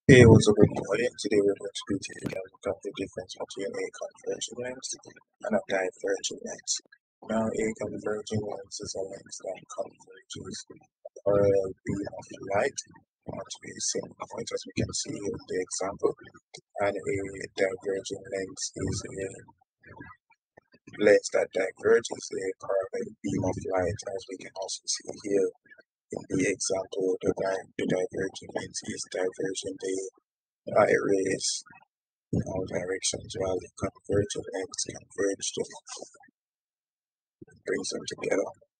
Hey, what's up, everybody? Today we're going to be taking a look at the difference between a converging lens and a diverging lens. Now, a converging lens is a lens that converges or a beam of light onto a single point, as we can see in the example, and a diverging lens is a lens that diverges a parallel beam of light, as we can also see here in the example. The diverging lens is diverging the light rays in all directions while the convergent lens converge to brings them together.